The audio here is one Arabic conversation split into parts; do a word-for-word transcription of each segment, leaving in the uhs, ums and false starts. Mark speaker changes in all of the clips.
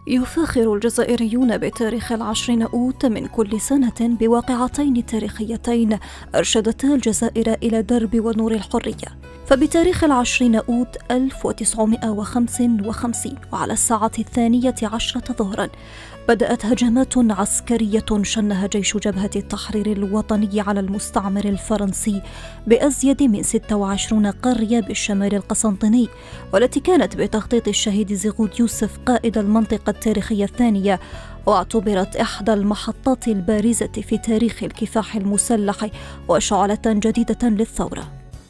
Speaker 1: يفاخر الجزائريون بتاريخ العشرين أوت من كل سنة بواقعتين تاريخيتين أرشدتا الجزائر إلى درب ونور الحرية. فبتاريخ العشرين أوت ألف وتسعمائة وخمسة وخمسين وعلى الساعة الثانية عشرة ظهرا بدأت هجمات عسكرية شنها جيش جبهة التحرير الوطني على المستعمر الفرنسي بأزيد من ستة وعشرين قرية بالشمال القسنطيني، والتي كانت بتخطيط الشهيد زغود يوسف قائد المنطقة التاريخية الثانية، واعتبرت إحدى المحطات البارزة في تاريخ الكفاح المسلح وشعلة جديدة للثورة.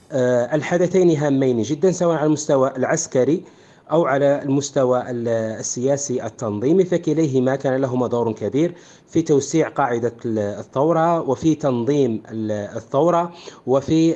Speaker 2: الحدثين هامين جدا سواء على المستوى العسكري أو على المستوى السياسي التنظيمي، فكليهما كان لهما دور كبير في توسيع قاعدة الثورة وفي تنظيم الثورة وفي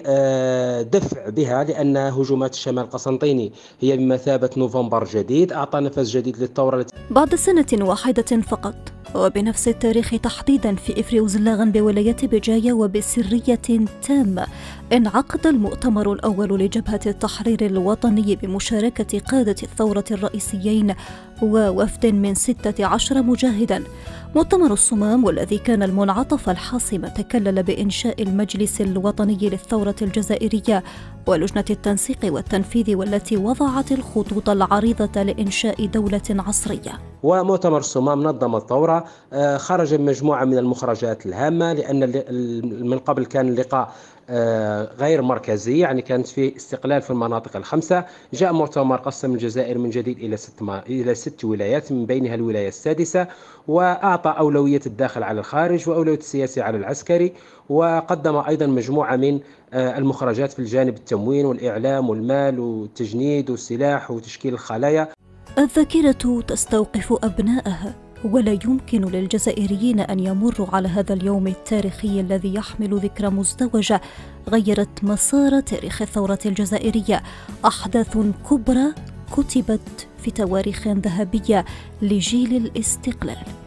Speaker 2: دفع بها، لأن هجومات الشمال القسنطيني هي بمثابة نوفمبر جديد أعطى نفس جديد للثورة.
Speaker 1: بعد سنة واحدة فقط وبنفس التاريخ تحديدا في إفري وزلاغن بولاية بجاية وبسرية تامة انعقد المؤتمر الأول لجبهة التحرير الوطني بمشاركة قادة الثورة الرئيسيين ووفد من ستة عشر مجاهدا. مؤتمر الصمام والذي كان المنعطف الحاسم تكلل بإنشاء المجلس الوطني للثورة الجزائرية ولجنة التنسيق والتنفيذ، والتي وضعت الخطوط العريضة لإنشاء دولة عصرية.
Speaker 2: ومؤتمر الصمام نظم الثورة، خرج مجموعة من المخرجات الهامة، لأن من قبل كان اللقاء غير مركزي، يعني كانت في استقلال في المناطق الخمسة. جاء مؤتمر قسم الجزائر من جديد إلى ست إلى ست ولايات، من بينها الولاية السادسة، وأعطى أولوية الداخل على الخارج وأولوية السياسي على العسكري، وقدم أيضا مجموعة من المخرجات في الجانب التموين والإعلام والمال والتجنيد والسلاح وتشكيل الخلايا.
Speaker 1: الذاكرة تستوقف أبنائها، ولا يمكن للجزائريين أن يمروا على هذا اليوم التاريخي الذي يحمل ذكرى مزدوجة غيرت مسار تاريخ الثورة الجزائرية. أحداث كبرى كتبت في تواريخ ذهبية لجيل الاستقلال.